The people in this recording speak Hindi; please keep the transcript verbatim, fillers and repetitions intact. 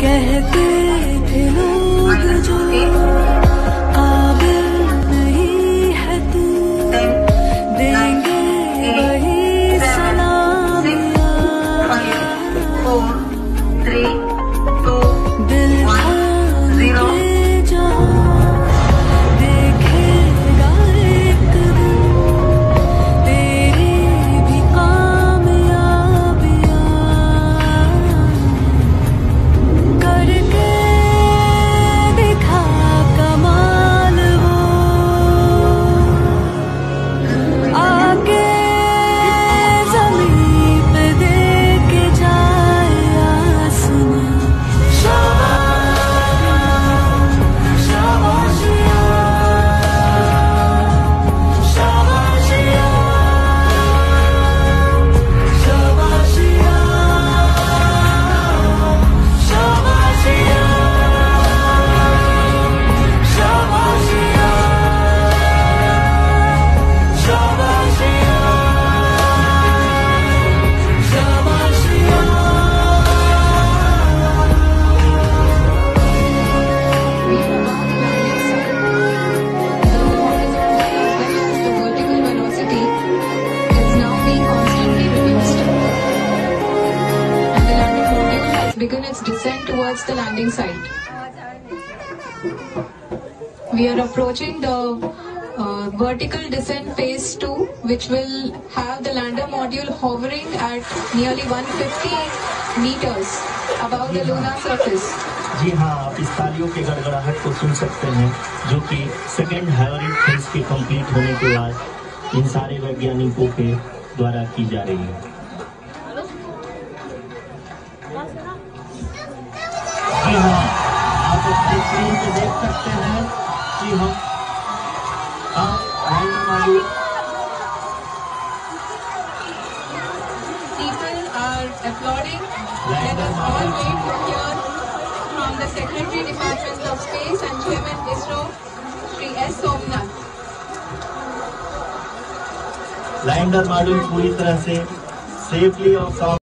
कहते थे लोग जो काबिल नहीं है तू, देंगे वही सलामियां। दिल थाम के जहाँ देखेगा एक दिन तेरी भी कामयाबियां। करके दिखा कमाल वो, आके ज़मीन पे दे के जाए आसमां। Begin its descent towards the landing site. We are approaching the uh, vertical descent phase two, which will have the lander module hovering at nearly one hundred fifty meters above the lunar surface. जी हाँ, आप इस तालियों के गड़गड़ाहट को सुन सकते हैं, जो कि सेकेंड हैवरिंग फेज के कंप्लीट होने के बाद इन सारे वैज्ञानिकों के द्वारा की जा रही है। जी हाँ, आप अपनी स्क्रीन पे देख सकते हैं कि हम आप People are applauding. Let us all wait to hear from the Secretary Department of Space and Chairman ISRO, Shri S. Somnath. Lander module पूरी तरह से सेफली और